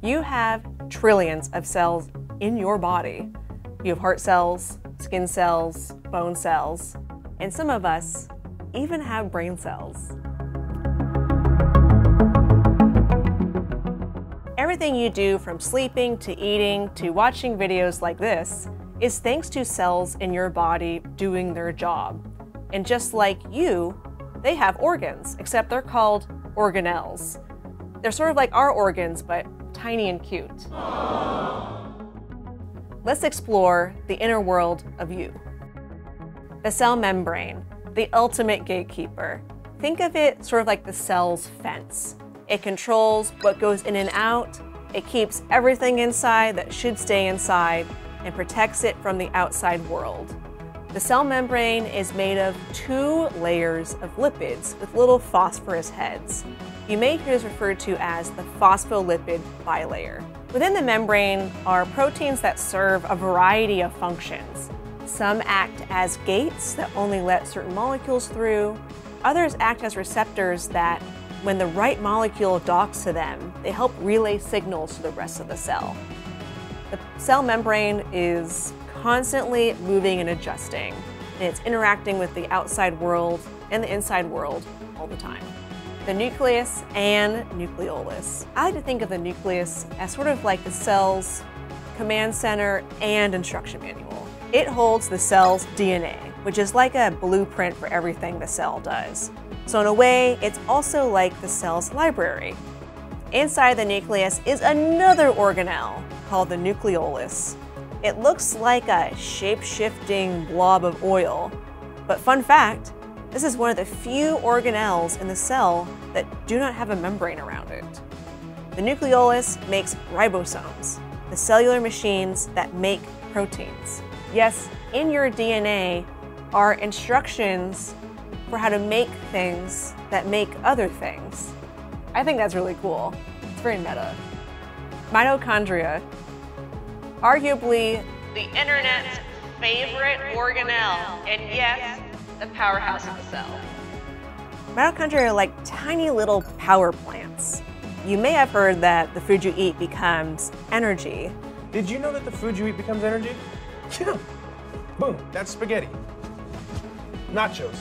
You have trillions of cells in your body. You have heart cells, skin cells, bone cells, and some of us even have brain cells. Everything you do, from sleeping to eating to watching videos like this, is thanks to cells in your body doing their job. And just like you, they have organs, except they're called organelles. They're sort of like our organs, but tiny and cute. Let's explore the inner world of you. The cell membrane, the ultimate gatekeeper. Think of it sort of like the cell's fence. It controls what goes in and out, it keeps everything inside that should stay inside, and protects it from the outside world. The cell membrane is made of 2 layers of lipids with little phosphorus heads. You may hear this referred to as the phospholipid bilayer. Within the membrane are proteins that serve a variety of functions. Some act as gates that only let certain molecules through. Others act as receptors that, when the right molecule docks to them, they help relay signals to the rest of the cell. The cell membrane is constantly moving and adjusting, and it's interacting with the outside world and the inside world all the time. The nucleus and nucleolus. I like to think of the nucleus as sort of like the cell's command center and instruction manual. It holds the cell's DNA, which is like a blueprint for everything the cell does. So in a way, it's also like the cell's library. Inside the nucleus is another organelle called the nucleolus. It looks like a shape-shifting blob of oil, but fun fact, this is one of the few organelles in the cell that do not have a membrane around it. The nucleolus makes ribosomes, the cellular machines that make proteins. Yes, in your DNA are instructions for how to make things that make other things. I think that's really cool. It's very meta. Mitochondria, arguably the internet's favorite organelle, and yes, the powerhouse of the cell. Mitochondria are like tiny little power plants. You may have heard that the food you eat becomes energy. Did you know that the food you eat becomes energy? Yeah. Boom, that's spaghetti. Nachos.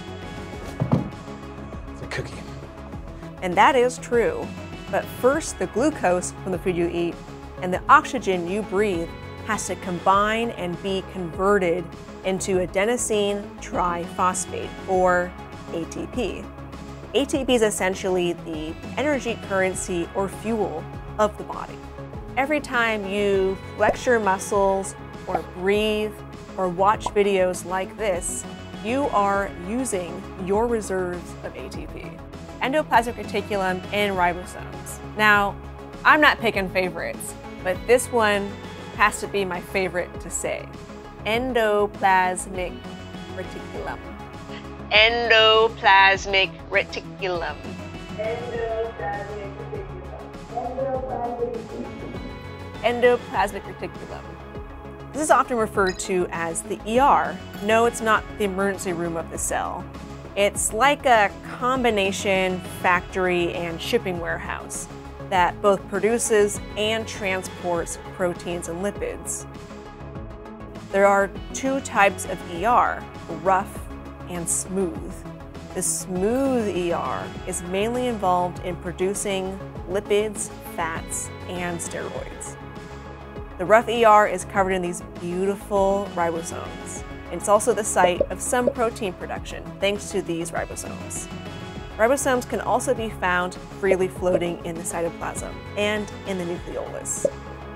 It's a cookie. And that is true. But first, the glucose from the food you eat and the oxygen you breathe has to combine and be converted into adenosine triphosphate, or ATP. ATP is essentially the energy currency or fuel of the body. Every time you flex your muscles or breathe or watch videos like this, you are using your reserves of ATP. Endoplasmic reticulum and ribosomes. Now, I'm not picking favorites, but this one has to be my favorite to say. Endoplasmic reticulum. Endoplasmic reticulum. Endoplasmic reticulum. This is often referred to as the ER. No, it's not the emergency room of the cell. It's like a combination factory and shipping warehouse that both produces and transports proteins and lipids. There are 2 types of ER, rough and smooth. The smooth ER is mainly involved in producing lipids, fats, and steroids. The rough ER is covered in these beautiful ribosomes. It's also the site of some protein production, thanks to these ribosomes. Ribosomes can also be found freely floating in the cytoplasm and in the nucleolus.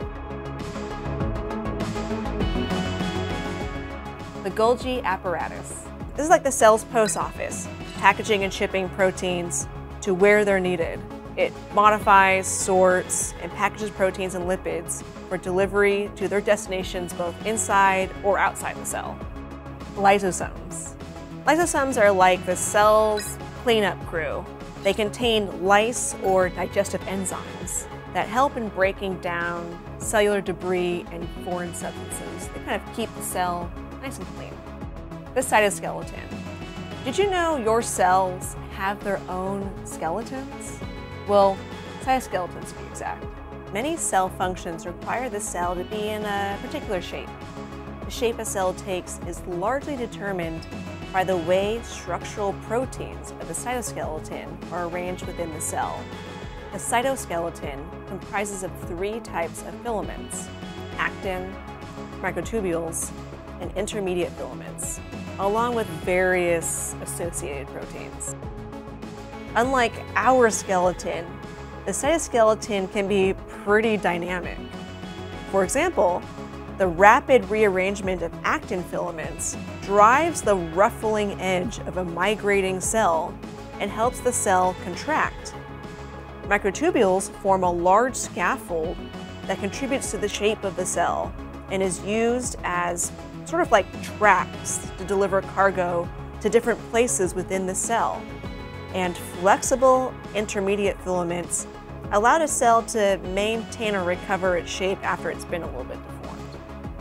The Golgi apparatus. This is like the cell's post office, packaging and shipping proteins to where they're needed. It modifies, sorts, and packages proteins and lipids for delivery to their destinations both inside or outside the cell. Lysosomes. Lysosomes are like the cell's cleanup crew. They contain lyse or digestive enzymes that help in breaking down cellular debris and foreign substances. They kind of keep the cell nice and clean. The cytoskeleton. Did you know your cells have their own skeletons? Well, cytoskeletons to be exact. Many cell functions require the cell to be in a particular shape. The shape a cell takes is largely determined by the way structural proteins of the cytoskeleton are arranged within the cell. The cytoskeleton comprises of 3 types of filaments: actin, microtubules, and intermediate filaments, along with various associated proteins. Unlike our skeleton, the cytoskeleton can be pretty dynamic. For example, the rapid rearrangement of actin filaments drives the ruffling edge of a migrating cell and helps the cell contract. Microtubules form a large scaffold that contributes to the shape of the cell and is used as sort of like tracks to deliver cargo to different places within the cell. And flexible intermediate filaments allow the cell to maintain or recover its shape after it's been a little bit deformed.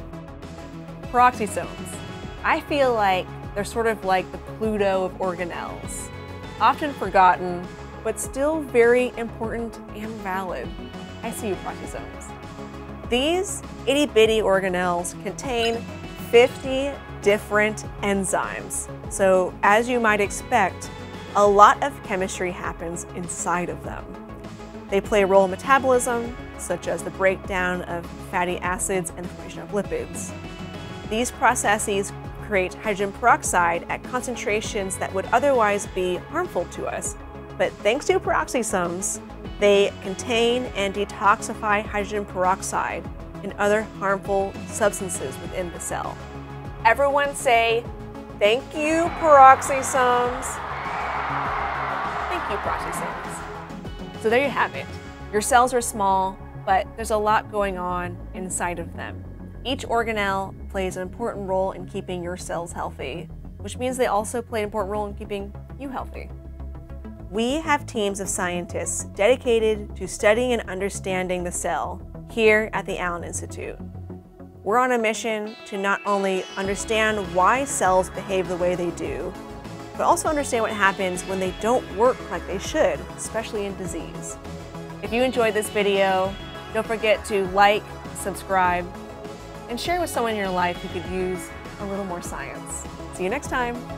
Peroxisomes. I feel like they're sort of like the Pluto of organelles. Often forgotten, but still very important and valid. I see you, peroxisomes. These itty-bitty organelles contain 50 different enzymes. So as you might expect, a lot of chemistry happens inside of them. They play a role in metabolism, such as the breakdown of fatty acids and the formation of lipids. These processes create hydrogen peroxide at concentrations that would otherwise be harmful to us. But thanks to peroxisomes, they contain and detoxify hydrogen peroxide and other harmful substances within the cell. Everyone say, thank you, peroxisomes. Thank you, peroxisomes. So there you have it. Your cells are small, but there's a lot going on inside of them. Each organelle plays an important role in keeping your cells healthy, which means they also play an important role in keeping you healthy. We have teams of scientists dedicated to studying and understanding the cell here at the Allen Institute. We're on a mission to not only understand why cells behave the way they do, but also understand what happens when they don't work like they should, especially in disease. If you enjoyed this video, don't forget to like, subscribe, and share with someone in your life who could use a little more science. See you next time.